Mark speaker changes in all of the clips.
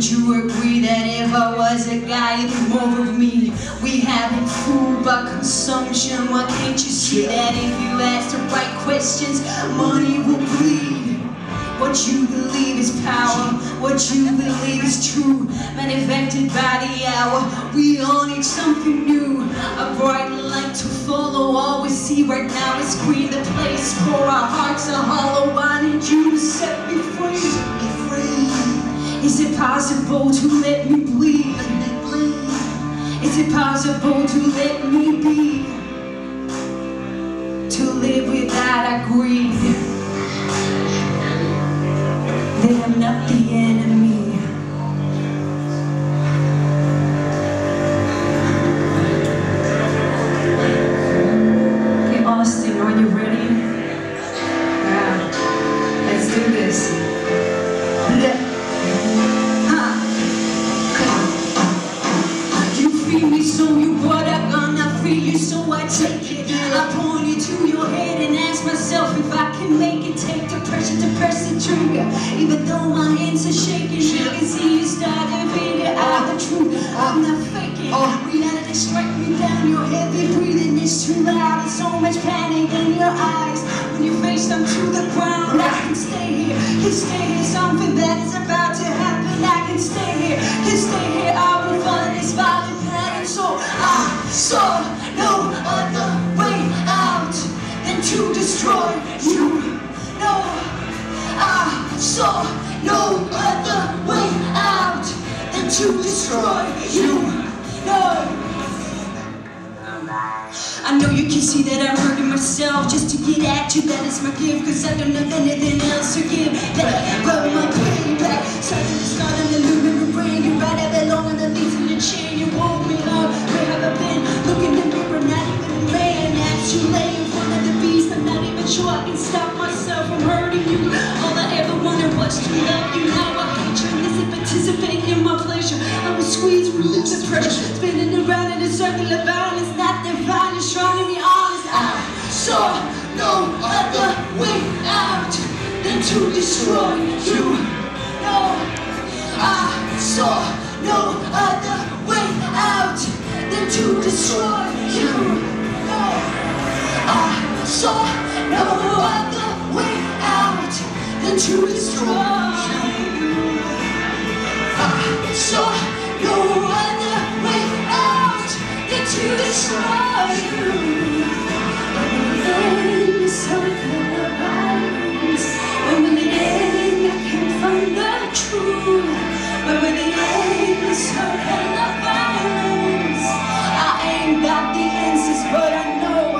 Speaker 1: Would you agree that if I was a guy, it'd be more of me? We haven't fooled by consumption. Why can't you see that if you ask the right questions, money will bleed? What you believe is power, what you believe is true, manufactured by the hour. We all need something new, a bright light to follow. All we see right now is green, the place for our hearts are hollow. I need you to set me free. Set me free. Is it possible to let me bleed? Let me bleed. Is it possible to let me be? To live without our greed. That I'm not the enemy. Okay, Austin, are you ready? Yeah, let's do this. You feed me, so you what I'm gonna feed you, so I take it. I point it to your head and ask myself if I can make it. Take the pressure to press the trigger. Even though my hands are shaking, I can see you start to figure out the truth. I'm not faking. Reality strike me down. Your heavy breathing is too loud. There's so much panic in your eyes. When you face them to the ground, I can stay here. Can stay here. Something bad is about to happen. I can stay here. Can stay here. I will follow this violent pattern. So I saw no other way out than to destroy you. No, I saw no other way out than to destroy you. No, I know you can see that I'm hurting myself just to get at you. That is my gift, cause I don't have anything else to give. That I blow my pain back. Something to start in the loop in my brain. You're right, I belong on the leaves in the chain. You woke me up, where have I been? Look in the mirror, not even a man. As you lay in front of the beast, I'm not even sure I can stop myself from hurting you. All I ever wanted was to love you. Now I hate you, listen, participate in my pleasure. I was squeezed, release the pressure, spinning around in a circle of violence. Not divine, it's trying to be honest. I saw no other way out than to destroy you. No, I saw no other way out than to destroy you. No, I saw no other way out than to destroy you. I saw no other way out than to destroy you. When the circle of violence, when the end I can't find the truth. When the end the circle of violence, I ain't got the answers, but I know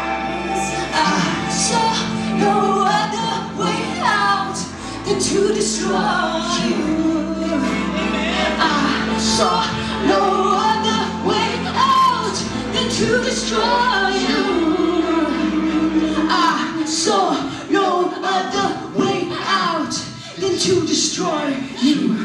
Speaker 1: I saw no other way out than to destroy you. I saw no other way out than to destroy you. I saw no other way out than to destroy you.